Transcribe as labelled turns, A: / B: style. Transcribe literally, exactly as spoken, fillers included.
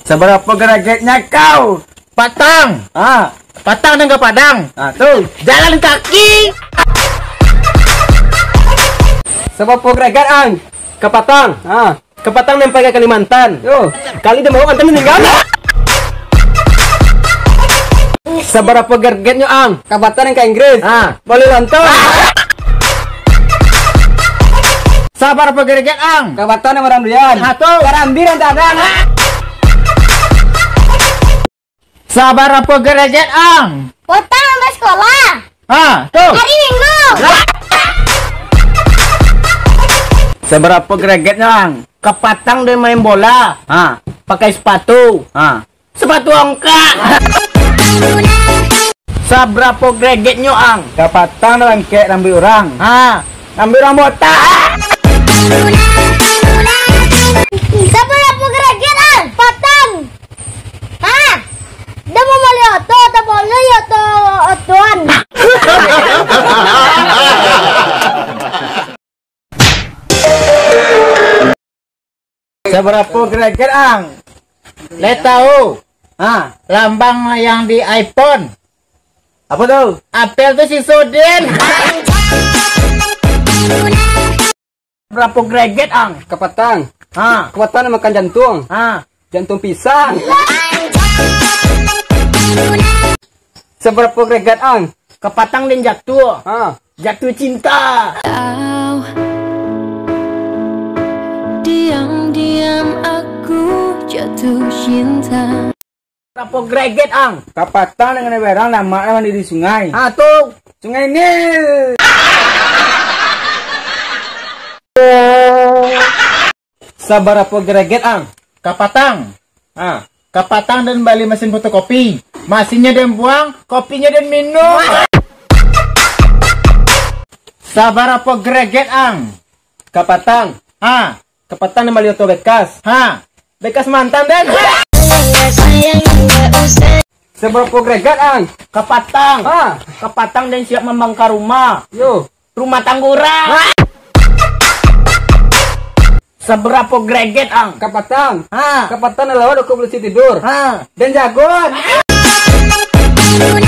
A: Seberapa gregetnya kau?
B: Patang.
A: Ah,
B: Patang dan ke Padang.
A: ah tuh.
B: Jalan kaki.
A: Seberapa greget ang?
C: Ke Patang.
A: Ah,
C: Ke Patang sampai ke Kalimantan.
A: yo.
C: Kali dia mau antar meninggal. Seberapa gregetnya ang?
A: Kabatan yang ke Inggris.
C: Ah,
A: Boleh nonton.
B: Sabar apa greget ang?
A: Kabatan yang orang Rian.
B: Satu.
A: Karambir yang dadang.
B: Sabar apa greget ang?
D: Potong sampai sekolah.
B: Ah, tuh.
D: Hari Minggu.
A: Seberapa gregetnya ang?
B: Ke Patang dia main bola.
A: Ah,
B: Pakai sepatu.
A: ah.
B: Sepatu ongkak. Seberapa gregetnya ang?
A: Kabatan yang ke rambi orang.
B: Ah,
A: Rambi orang botak.
D: Seberapa greget ang? Potong. Hah? Dia mau beli oto, atau beli oto otoan.
B: seberapa greget ang? Le tahu
A: Ah,
B: lambang yang di iPhone.
A: apa tuh?
B: Apel tuh si Sudin. Berapa greget ang?
A: Kabatan.
B: Ah,
A: Kabatan yang makan jantung.
B: ah.
A: Jantung pisang. Seberapa greget ang?
B: Ke Patang dan jatuh.
A: Ah,
B: Jatuh cinta.
E: Kau diam-diam aku jatuh cinta.
B: Berapa greget ang?
A: Kabatan dengan berang nama mandi di sungai.
B: Ah, tuh.
A: Sungai Nil. Seberapa greget ang?
B: Ke Patang.
A: Ah,
B: Ke Patang dan balik mesin fotokopi. Mesinnya dan buang, kopinya dan minum. Sabar apa greget ang?
C: Kapatang.
B: Ah,
C: Kapatang nama Lioto bekas.
B: ha.
C: Bekas mantan dan.
A: seberapa greget ang?
B: Ke Patang.
A: Ah,
B: Ke Patang dan siap membangkar rumah.
A: yo.
B: Rumah tangguran. Seberapa greget ang?
A: Kabatan.
B: Ha.
A: Kabatan lewat aku belum tidur.
B: Ha.
A: Dan jagon.